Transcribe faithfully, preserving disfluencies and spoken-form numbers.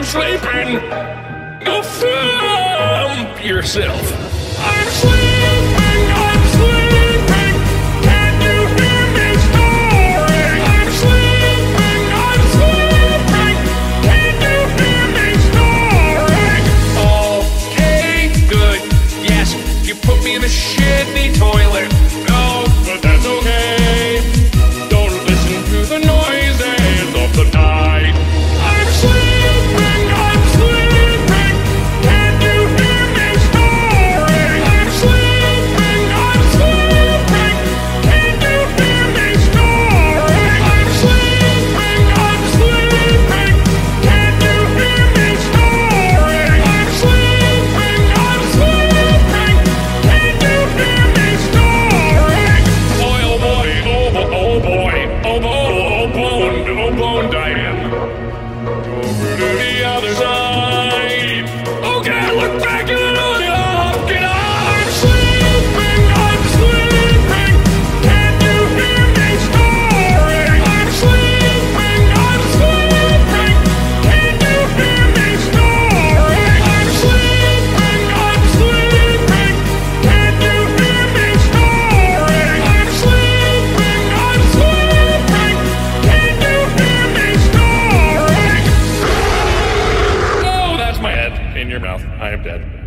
sleeping. Go thump yourself. I'm sleeping, I'm sleeping. Can you hear me snoring? I'm sleeping, I'm sleeping. Can you hear me snoring? Okay, good. Yes, you put me in a shitty toilet. No, but that's okay. Don't listen to the noises of the night. I'm sleeping, I'm sleeping. Can you hear me snoring? I'm sleeping, I'm sleeping. Can you hear me snoring? I'm sleeping, I'm sleeping. Can you hear me snoring? I'm sleeping, I'm sleeping. Can you hear me snoring? Boy, oh boy, oh, bo- oh boy, oh bo- oh bone, oh bone Diane. Over to the other side. Okay, look back at it all. Get up, get up. I'm sleeping, I'm sleeping. Can you hear me snoring? I'm sleeping, I'm sleeping. Can you hear me snoring? I'm sleeping, I'm sleeping. Can you hear me snoring? I'm sleeping, I'm sleeping. Can you hear me snoring? Oh, that's my head in your mouth. I am dead.